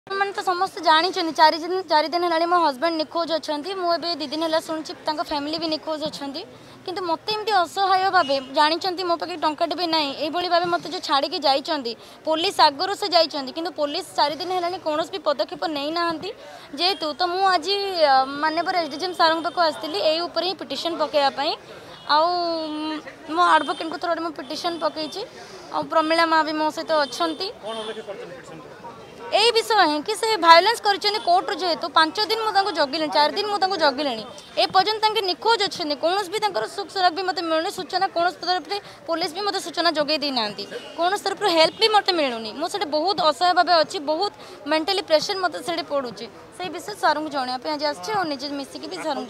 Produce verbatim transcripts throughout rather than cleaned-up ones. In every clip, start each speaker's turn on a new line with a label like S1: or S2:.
S1: मैंने तो समस्त जानी चार दिन चार दिन है मो हजबैंड निखोज अच्छा मुझे दी दिन है शुणी फैमिली भी निखोज अच्छा किंतु मत एमती असहाय भाव जानते मो पाखे टंकाटे भी ना ये भाव मत जो छाड़ी जाइए पुलिस आगुरी से जाइए कि पुलिस चार दिन है कौन भी पदक्षेप नहीं ना जेहेतु तो मुझे आज माननीय एसडीएम सार पाक आसती यही पिटिशन पकड़ापी आउ मो आडभोकेट को थोड़े मुझे पिटिशन पकई आ प्रमिला माँ भी मो सहित अच्छा यही विषय है कि से भायोलेंस कर कोर्ट जेहेतु पांच दिन मुझे जगिले चार दिन मुझे जगिले ए पर्यंत निखोज अच्छा कौन भी सुख सुरक्षा भी मत मिलूनी सूचना कौन तरफ से पुलिस भी मत सूचना जगै दी ना कौन तरफ हेल्प भी मत मिलूनी मुझे बहुत असहाय भाव अच्छी बहुत मेंटली प्रेशर मत से पड़ुची से विषय सार को जनवाई आज आसचे और निजे मिसिकी भी सार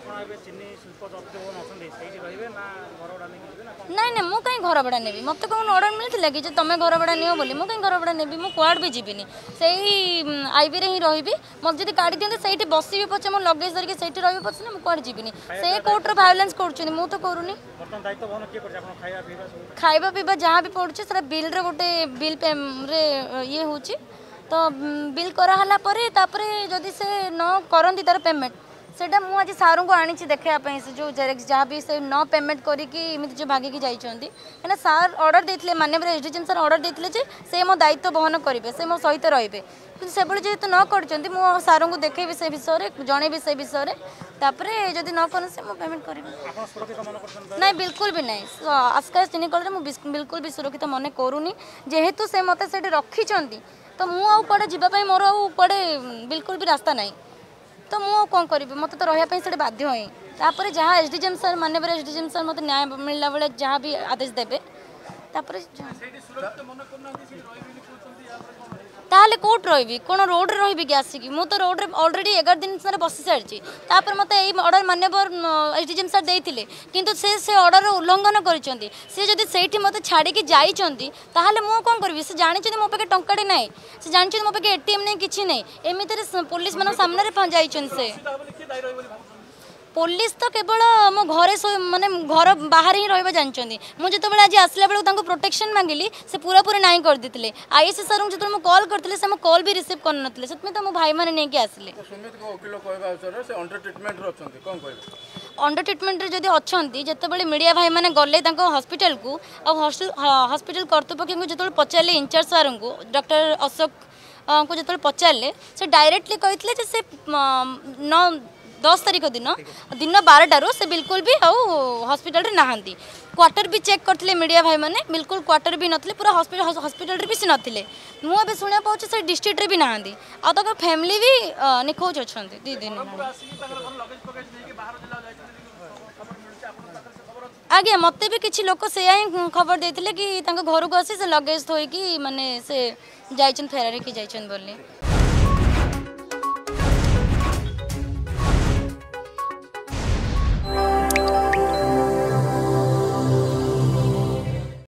S1: नाई ना मुझे कहीं घर भड़ा नेबी मत कौन अर्डर मिलता कि तुम घर भड़ा नियो बोली मुझे कहीं घर भड़ा नेबी मुझे कुआड भी जीविनी से आईबी रे ही रही मत जब काढ़ी दिखते से बसबी पचे मो लगेज धरिकी से रही पचे मुझे कुआड जीविनी से कोर्टर भायोलेंस कर मुझे तो करूनी खाଇବା पीवा जहाँ भी पड़ुचे से बिल रे गोटे बिल रे ये हूँ तो बिल कराला जदि से न करती तार पेमेंट सेटा मु आज सार को आनी देखापी से जो जेरेक्स जहाँ भी से न पेमेंट करके जो भागिकी जाइए कहीं सार ऑर्डर देते माननीय एसडीएम सार ऑर्डर देते से मो दायित्व बहन करेंगे से मो सहित रे कि से जेहेतु न कर मो सार को देखेबी से विषय जनइबी से विषय तापर जदि न कर से पेमेंट करी ना बिल्कुल भी ना आस्का चिनिकल मुझे बिल्कुल भी सुरक्षित मन करूनी जेहेतु से मत से रखी तो मुझे जावाई मोर आड़े बिल्कुल भी रास्ता ना तो मुझे कौन करी मत तो रही से बाध्य ही तापर जहाँ एसडीएम सर माननीय एसडीएम सर मत न्याय मिलला बेले जहाँ भी आदेश देवे ताहले कोर्ट रही कौन रोड रही कि आसिकी मु तो रोड ऑलरेडी एगार दिन सारे बसी सारी तापर मत यही ऑर्डर माननीय एसडीएम सर देते किंतु से से ऑर्डर उल्लंघन करते जदि से मत छाड़ी जाइए ताहले मु कौन करी से जानते मो पाखे टंकाटे ना से जानते मो पाखे एटीएम नहीं किसी नहीं एमती पुलिस मान सामने जाइए से पुलिस तो केवल मो घरे माने घर बाहर ही रहा जानते मुझे जो आज आसला बेलू प्रोटेक्शन मांगिली से पूरा पूरी नाई कर देते आईएससी सर जो मुझे कॉल करते से कॉल भी रिसीव करनते से तो मो भाई मैंने नहीं आसिले अंडर ट्रिटमेंट जदि अच्छा जिते मीडिया भाई मैंने गले हॉस्पिटल को हॉस्पिटल कर्तृपक्ष को जो पचारे इंचार्ज सार को डॉक्टर अशोक को जो पचारे से डायरेक्टली कहते से न दस तारीख दिन दिन बारटार से बिल्कुल भी हॉस्पिटल नहांती क्वार्टर भी चेक करते मीडिया भाई मैंने बिल्कुल क्वार्टर भी नथिले पूरा हॉस्पिटल हॉस्पिटल भी से नथिले मुझे शुणा पाऊँ से डिस्ट्रिक्ट रे भी नहांती आ तक फैमिली भी निखोज अच्छा दी दिन आज्ञा मत भी किसी लोक से खबर देते कि घर को आसी से लगेज थोक माने से जाइछन फेरारे कि जाइछन बोली।